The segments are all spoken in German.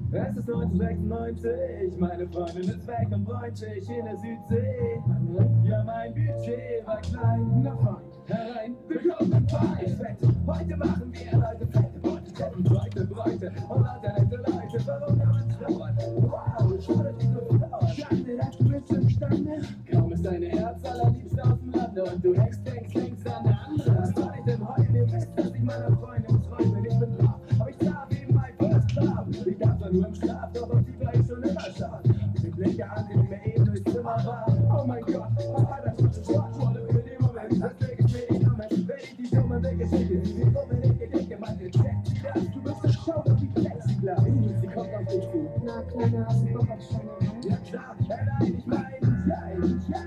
Es ist 1996, meine Freundin ist weg und freut sich in der Südsee. Ja, mein Budget war klein, na fein, herein, willkommen im Verein. Heute machen wir Leute fette Beute, Teppen, Bräute und alternate Leute, warum der Mann trauert. Wow, schade, wie so verlauert. Schande, dass du bist imstande. Kaum ist deine Herz allerliebste aus dem Lande und du denkst an der andere. Was soll ich denn heute? Ihr wisst, dass ich meiner Freundin träume, ich bin brav, aber ich darf eben mein First Club. Ich darf zwar nur im Schlaf, doch auf die war ich schon immer scharf. Ich blicke an, die mir eben durchs Zimmer war. Oh mein Gott, das ist eine Sportrolle für den Moment. Das leg ich mir nicht um, wenn ich die dumme Wege schicke. Sie will unbedingt gedecke, meine Check, du bist eine Show, doch wie Plexiglas. Sie kommt auf dich zu. Na, Kleiner, hast du Bock auf Scheine? Ja klar, nein, ich meine, ja.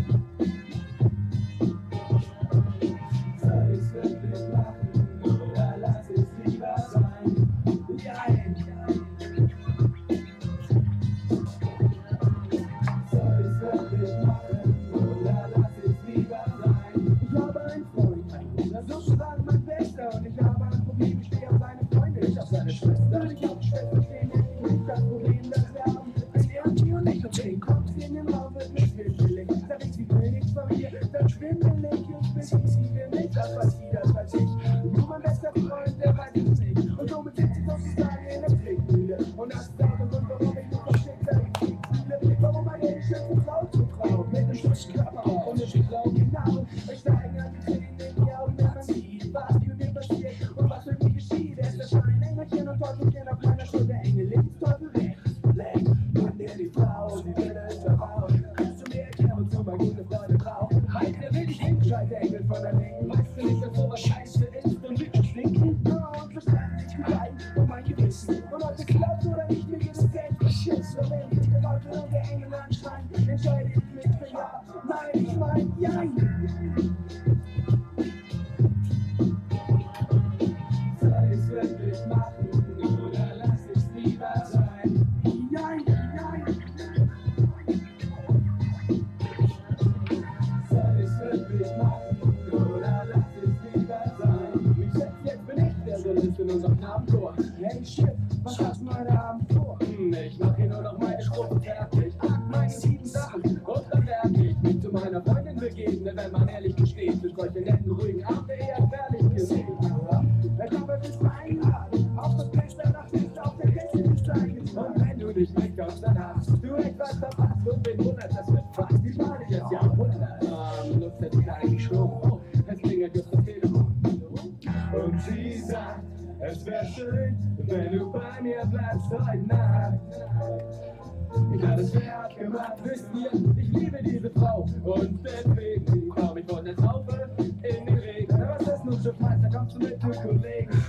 Soll ich's wirklich machen, oder lass ich's lieber sein? Nein. Soll ich's wirklich machen, oder lass ich's lieber sein? Ich habe einen Freund, das ist sozusagen mein Bester. Und ich habe ein Problem, ich stehe auf seine Freunde, ich auf seine Schwester. Ich auf die Schwester stehen, nicht das Problem, das wir haben. Wenn er und die und ich und den kommt sie in den Raum, wird mir schwindelig. Sag ich, sie will nichts von mir, dann schwindelig und bin ich, sie will nicht, das weiß sie, das weiß ich. Nur mein bester Freund, der weiß es nicht. Und somit sitzt sie sozusagen in der Pflegmühle. Und das ist auch der Grund, warum ich nur versteckt an die Pflegmühle. Warum meine schönste Frau zu Frau mit einem Schutzkörper und ich glaube genau, ich steige an die Tränen in die Augen, wenn man sieht, was mit mir passiert und was mit mir geschieht. Er ist der Schein, Engelchen und Teufelchen auf meiner Schulter, Engel links, Teufel rechts, lenk, und der die Frau, die Wille ist verbaut. Kannst du mir erklären, wozu man gute Freunde braucht? Meint, der will dich hinschreit, der Engel von der Linken. Weißt du nicht, dass sowas scheiße ist und wir stinken? Und verstand ich rein und mein Gewissen. Und ob es glaubt oder nicht, mir geht es selbst beschissen. Und wenn ich der Teufel und der Engel anschreien, entscheide ich mich für ja. Nein, ich mein, jein. Soll ich's wirklich machen oder lass ich's lieber sein? Jein, jein. Soll ich's wirklich machen oder lass ich's lieber sein? Mich setzt jetzt bin ich der Solist in unserem Abendchor. Hey shit, was hast du heute Abend vor? Ich mach hier nur noch meine Strophe fertig. Meine 7 Sachen und dann werde ich mich zu meiner Freundin begegnen, wenn man ehrlich gesteht. Für solche netten, ruhigen Abende eher gefährlich gesehen. Ich glaube, bist du eingeladen, auf das Fenster nach links auf der Gäste steigen. Und wenn du dich nicht kommst, dann hast du etwas verpasst und wen wundert, das wird fast die Party des Jahrhunderts. Lust hätte ich eigentlich schon. Oh, es klingelt just das Telefon. Und sie sagt, es wäre schön, wenn du bei mir bleibst heute Nacht. Ich habe es fertig gemacht, wisst ihr, ich liebe diese Frau. Und deswegen komm ich von der Taufe in den Regen. Was ist nun schon falsch, da kommst du mit, du Kollegen.